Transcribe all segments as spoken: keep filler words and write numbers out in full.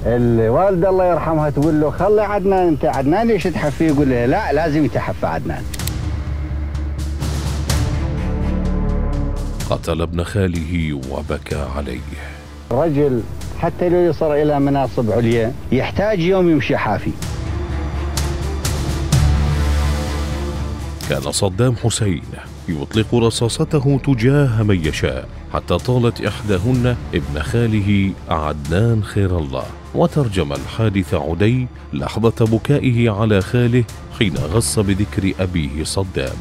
الوالدة الله يرحمها تقول له خلي عدنان، انت عدنان ليش تحفيه؟ يقول لها لا لازم يتحفى عدنان. قتل ابن خاله وبكى عليه. رجل حتى لو يصل إلى مناصب عليا يحتاج يوم يمشي حافي. كان صدام حسين يطلق رصاصته تجاه من يشاء، حتى طالت إحداهن ابن خاله عدنان خير الله، وترجم الحادث عدي لحظة بكائه على خاله حين غص بذكر أبيه صدام.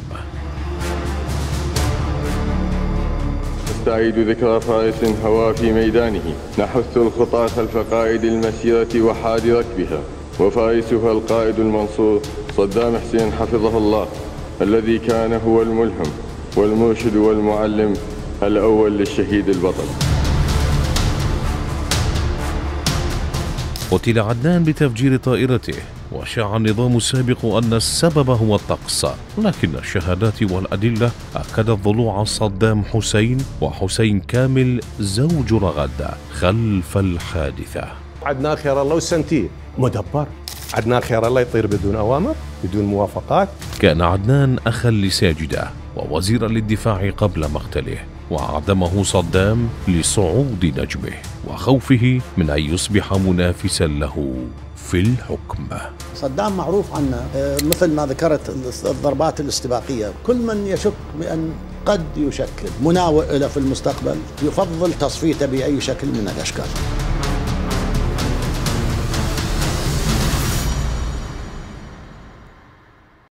نستعيد ذكرى فارس هوى في ميدانه، نحث الخطى خلف قائد المسيرة وحاد ركبها، وفارسها القائد المنصور صدام حسين حفظه الله، الذي كان هو الملهم والمرشد والمعلم الأول للشهيد البطل. قتل عدنان بتفجير طائرته، وشاع النظام السابق أن السبب هو الطقس، لكن الشهادات والأدلة أكدت ضلوع صدام حسين وحسين كامل زوج رغد خلف الحادثة. عدنان خير الله وسنتين مدبر، عدنان خير الله يطير بدون أوامر بدون موافقات. كان عدنان أخا لساجدة ووزيرا للدفاع قبل مقتله، وأعدمه صدام لصعود نجمه وخوفه من أن يصبح منافسا له في الحكم. صدام معروف عنه مثل ما ذكرت الضربات الاستباقية، كل من يشك بأن قد يشكل مناوئ له في المستقبل يفضل تصفيته بأي شكل من الأشكال.